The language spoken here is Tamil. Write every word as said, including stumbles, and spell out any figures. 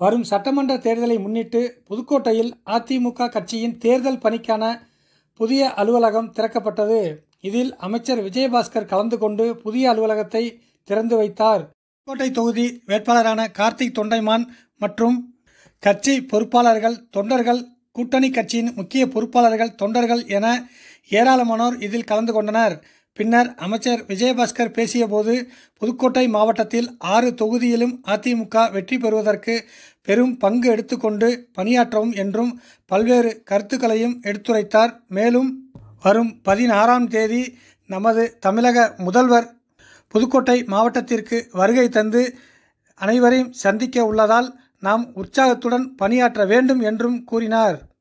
வரும் சட்டமன்ற தேர்தலை முன்னிட்டு புதுக்கோட்டையில் அதிமுக கட்சியின் தேர்தல் பணிக்கான புதிய அலுவலகம் திறக்கப்பட்டது. இதில் அமைச்சர் விஜயபாஸ்கர் கலந்து கொண்டு புதிய அலுவலகத்தை திறந்து வைத்தார். புதுக்கோட்டை தொகுதி வேட்பாளரான கார்த்திக் தொண்டைமான் மற்றும் கட்சி பொறுப்பாளர்கள், தொண்டர்கள், கூட்டணி கட்சியின் முக்கிய பொறுப்பாளர்கள், தொண்டர்கள் என ஏராளமானோர் இதில் கலந்து கொண்டனர். பின்னர் அமைச்சர் விஜயபாஸ்கர் பேசியபோது, புதுக்கோட்டை மாவட்டத்தில் ஆறு தொகுதியிலும் அதிமுக வெற்றி பெறுவதற்கு பெரும் பங்கு எடுத்துக்கொண்டு பணியாற்றவும் என்றும் பல்வேறு கருத்துக்களையும் எடுத்துரைத்தார். மேலும் வரும் பதினாறாம் தேதி நமது தமிழக முதல்வர் புதுக்கோட்டை மாவட்டத்திற்கு வருகை தந்து அனைவரையும் சந்திக்க உள்ளதால் நாம் உற்சாகத்துடன் பணியாற்ற வேண்டும் என்றும் கூறினார்.